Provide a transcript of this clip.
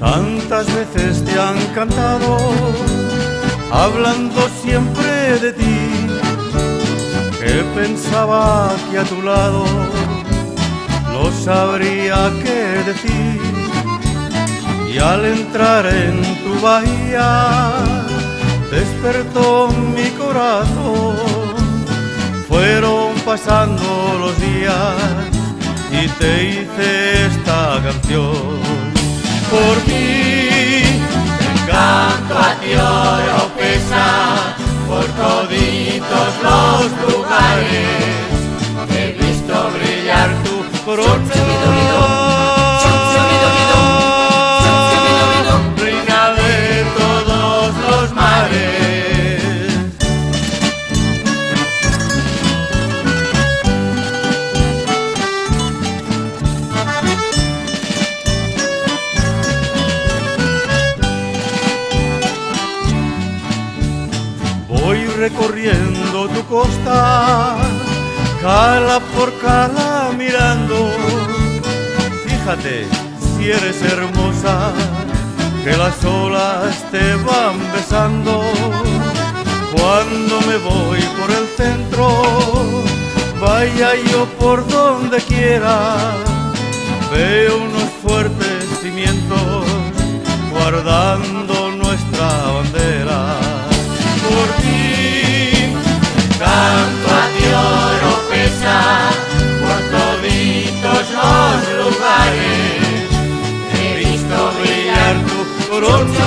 Tantas veces te han cantado, hablando siempre de ti, que pensaba que a tu lado no sabría qué decir. Y al entrar en tu bahía despertó mi corazón. Fueron pasando los días y te hice esta canción. Por ti canto a ti Oropesa, por toditos los lugares. He visto brillar tu broche, reina de todos los mares. Voy recorriendo tu costa, cala por cala mirando. Fíjate si eres hermosa, que las olas te van besando. Cuando me voy por el centro, vaya yo por donde quiera, veo unos fuertes cimientos guardando nuestra bandera. Por ti canto a ti Oropesa, por toditos los lugares. He visto brillar tu corona.